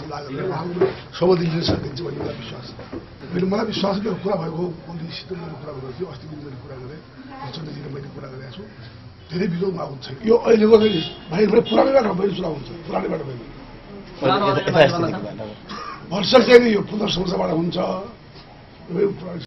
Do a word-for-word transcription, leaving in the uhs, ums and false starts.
लागेर उहाँको सहमति लिन सकिन्छ भन्ने मलाई विश्वास छ। मैले मलाई विश्वास मेरो कुरा भएको मन्त्रीसित मैले कुरा गरेको थिएँ, अस्ति पनि मैले कुरा गरेँ, चन्द्रजीले मैले कुरा गरेको छु। धेरै विरोध उहाँको छैन। यो अहिलेको चाहिँ बाहिरबाट पुरानो बाटो बाहिर चुनाव हुन्छ, पुरानो बाटो बाहिर भर्सल चाहिँ नि यो पुनर् संस्थाबाट हुन्छ।